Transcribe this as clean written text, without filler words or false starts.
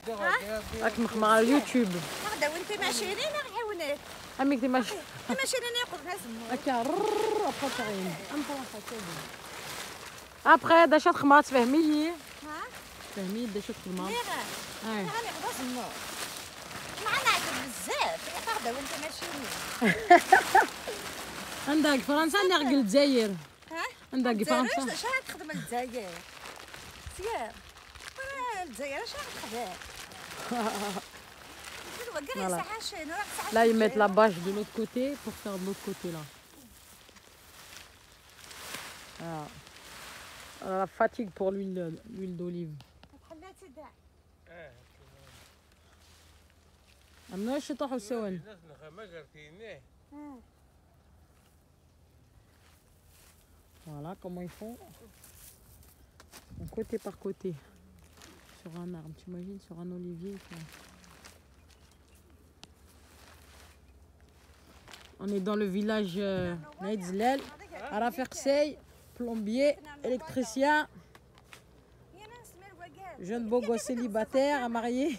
راك مخمر على اليوتيوب. هذا وانت ماشي هنا نعاونك. امي كنتي ماشي ماشي هنا ناكل نسمو. هكا ابخا تعين ابخي دا شات خمات تفهمي لي. ها تفهمي دا شات خمات. راني غدا سمو معنا عاد بزاف هذا وانت ماشي هنا. عندك فرنسا عندك الجزائر. ها عندك فرنسا شحال تخدم الجزائر سير الجزائر شحال تخدم. Voilà. Là, ils mettent la bâche de l'autre côté pour faire de l'autre côté là. Voilà. Alors, la fatigue pour l'huile d'olive. Voilà comment ils font. Côté par côté. Sur un arbre, tu imagines, sur un olivier. On est dans le village Naïdzlel, à Rafersey, plombier, électricien, jeune beau gosse célibataire à marier.